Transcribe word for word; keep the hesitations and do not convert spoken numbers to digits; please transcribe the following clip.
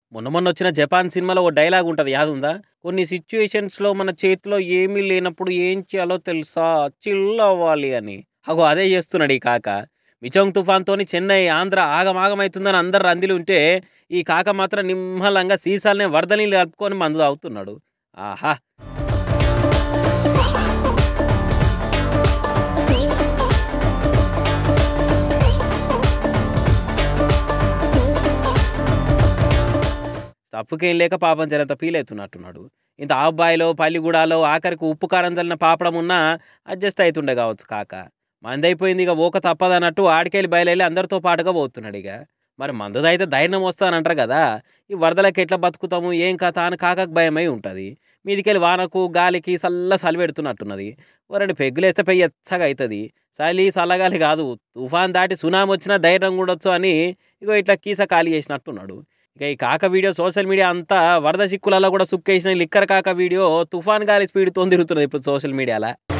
మొన్న మొన్న వచ్చిన జపాన్ సినిమాలో ఓ డైలాగ్ ఉంటది యాదుందా? కొన్ని సిట్యుయేషన్స్‌లో మన చేతిలో ఏమీ లేనప్పుడు ఏం చేయాలో తెలుసా? చిల్ అవ్వాలి అని. అగో అదే చేస్తున్నాడు ఈ కాక. మిచోంగ్ తుఫాన్‌తోని చెన్నై, ఆంధ్ర ఆగమాగమైతుందని అందరు రందిలుంటే, ఈ కాక మాత్రం నిమ్మలంగా సీసాలనే వరద నీళ్ళు కలుపుకొని మందు తాగుతున్నాడు. ఆహా! తప్పుకేం లేక పాపం జరంత ఫీల్ అవుతున్నట్టున్నాడు. ఇంత ఆబ్బాయిలో, పల్లిగూడాలో ఆఖరికి ఉప్పు కారం జల్లిన పాపడం ఉన్నా అడ్జస్ట్ అయితుండే కావచ్చు కాక. మందైపోయింది ఇక పోక తప్పదన్నట్టు ఆడికెళ్ళి బయలెళ్ళి అందరితో పాటుగా పోతున్నాడిగ. మరి మందు తాగితే ధైర్యం వస్తదంటారు గదా! ఈ వరదలకి ఎట్లా బతుకుతాము, ఏం కథ అని కాకకు భయమై ఉంటది. మీదికెళ్ళి వానకు, గాలికి సల్ల సలి పెడుతున్నట్టున్నది. ఓ రెండు పెగ్గులేస్తే పెయ్యి ఎచ్చగా అయితది. చలి, సల్లగాలి గాదు, తుఫాన్ దాటి సునామీ వచ్చినా ధైర్యంగా ఉండొచ్చు అని ఇగో ఇట్లా కీస ఖాళీ చేసినట్టున్నాడు. ఇక ఈ కాక వీడియో సోషల్ మీడియా అంతా వరద చిక్కులలో కూడా సుక్కేసిన ఈ లిక్కర్ కాక వీడియో తుఫాన్ గాలి స్పీడ్‌తోని తిరుగుతున్నది ఇప్పుడు సోషల్ మీడియాల.